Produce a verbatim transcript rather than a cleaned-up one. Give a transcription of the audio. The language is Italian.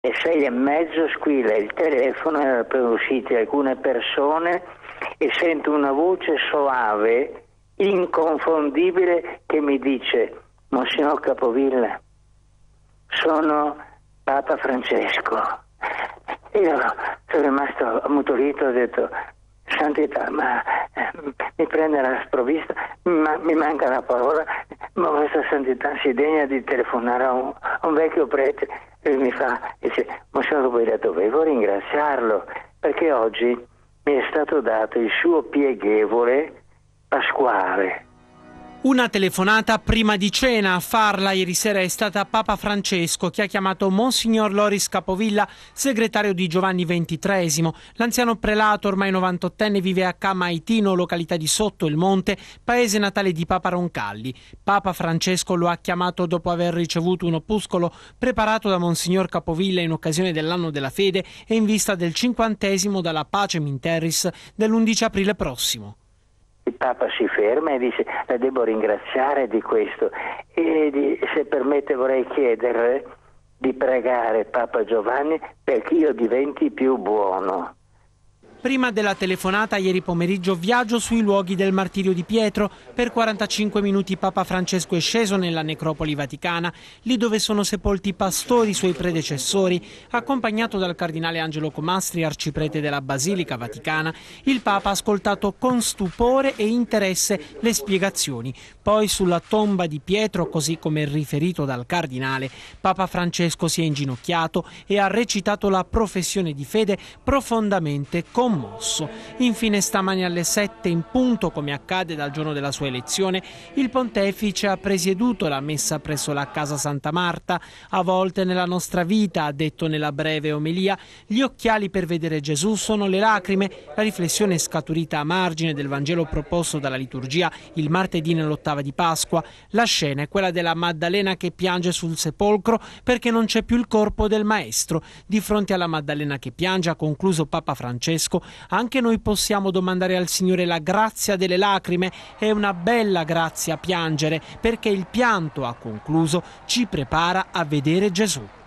alle sei e mezzo squilla il telefono, erano appena uscite alcune persone e sento una voce soave, inconfondibile, che mi dice: Monsignor Capovilla, sono Papa Francesco. Io sono rimasto ammutolito, ho detto: Santità, ma eh, mi prende la sprovvista, ma mi manca la parola, ma vostra Santità si degna di telefonare a un, a un vecchio prete. E mi fa, dice: Monsignor Capovilla, dovevo ringraziarlo perché oggi mi è stato dato il suo pieghevole pasquale. Una telefonata prima di cena. A farla ieri sera è stata Papa Francesco, che ha chiamato Monsignor Loris Capovilla, segretario di Giovanni ventitreesimo. L'anziano prelato, ormai novantottenne, vive a Camaitino, località di Sotto il Monte, paese natale di Papa Roncalli. Papa Francesco lo ha chiamato dopo aver ricevuto un opuscolo preparato da Monsignor Capovilla in occasione dell'anno della fede e in vista del cinquantesimo dalla Pacem in Terris dell'undici aprile prossimo. Il Papa si ferma e dice: la devo ringraziare di questo, e di, se permette vorrei chiederle di pregare Papa Giovanni perché io diventi più buono. Prima della telefonata ieri pomeriggio, viaggio sui luoghi del martirio di Pietro. Per quarantacinque minuti Papa Francesco è sceso nella necropoli vaticana, lì dove sono sepolti i pastori suoi predecessori. Accompagnato dal cardinale Angelo Comastri, arciprete della Basilica Vaticana, il Papa ha ascoltato con stupore e interesse le spiegazioni. Poi sulla tomba di Pietro, così come riferito dal cardinale, Papa Francesco si è inginocchiato e ha recitato la professione di fede profondamente commosso. Infine, stamani alle sette in punto, come accade dal giorno della sua elezione, il pontefice ha presieduto la messa presso la Casa Santa Marta. A volte nella nostra vita, ha detto nella breve omelia, gli occhiali per vedere Gesù sono le lacrime. La riflessione è scaturita a margine del Vangelo proposto dalla liturgia il martedì nell'ottava di Pasqua. La scena è quella della Maddalena che piange sul sepolcro perché non c'è più il corpo del Maestro. Di fronte alla Maddalena che piange, ha concluso Papa Francesco, anche noi possiamo domandare al Signore la grazia delle lacrime. È una bella grazia piangere, perché il pianto, ha concluso, ci prepara a vedere Gesù.